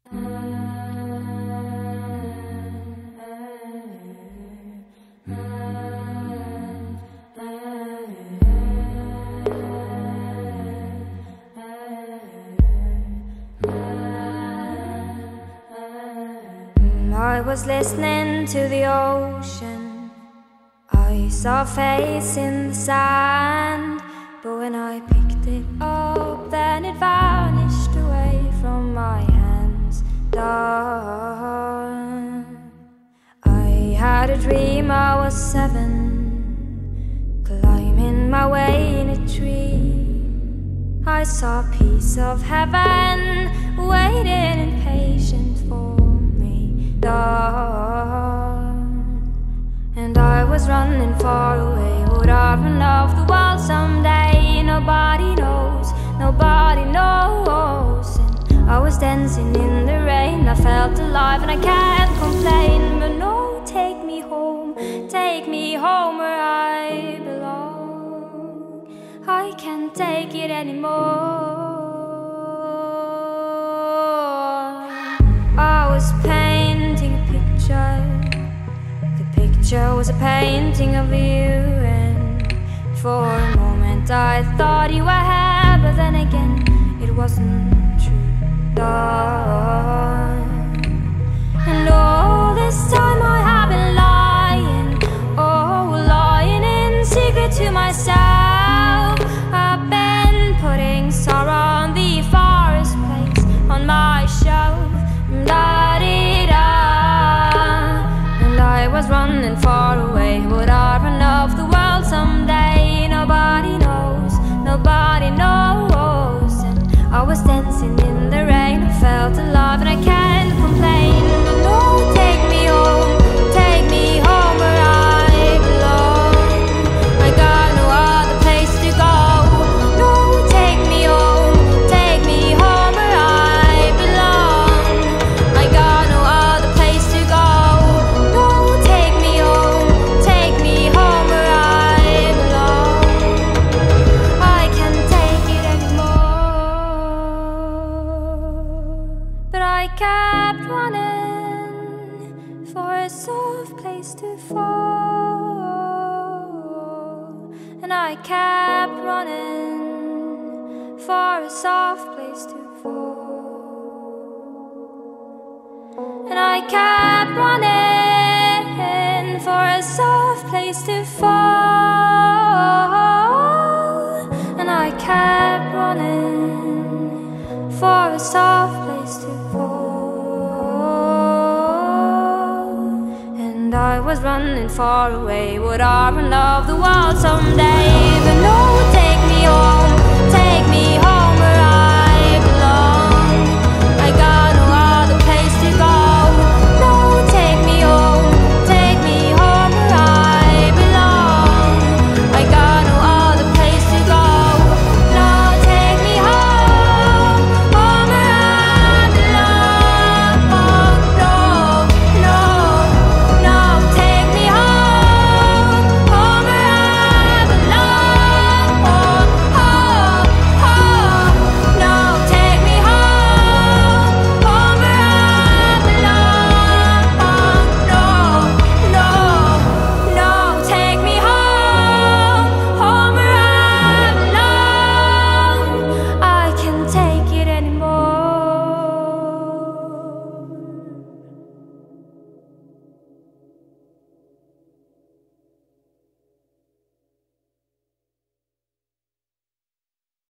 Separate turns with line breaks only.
I was listening to the ocean. I saw a face in the sand, but when I picked it up, then it vanished away from my hands. Done. I had a dream I was 7, climbing my way in a tree. I saw a piece of heaven waiting impatient for me. And I was running far away. Would I run off the world someday? Nobody knows, nobody knows. And I was dancing in the rain. I felt alive and I can't complain. But no, take me home where I belong. I can't take it anymore. I was painting a picture. The picture was a painting of you, and for a moment I thought you were here, but then again it wasn't true. And all this time I have been lying, lying in secret to myself. I've been putting sorrow on the forest place on my shelf. And I was running far away. Would I run off the world someday? Nobody knows, nobody knows. And I was dancing in the rain. I felt alive and I can't complain. But no, take me home where I belong. I got no other place to go. No, take me home where I belong. I got no other place to go. No, take me home where I belong. I can't take it anymore. But I kept running for a soft place to fall. And I kept running for a soft place to fall. And I kept running for a soft place to fall. And I kept running for a soft place to fall. And I was running far away. Would I run off the world someday? But no, take me home